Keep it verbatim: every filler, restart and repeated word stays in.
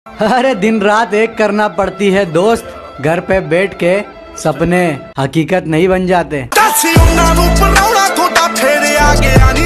अरे दिन रात एक करना पड़ती है दोस्त, घर पे बैठ के सपने हकीकत नहीं बन जाते।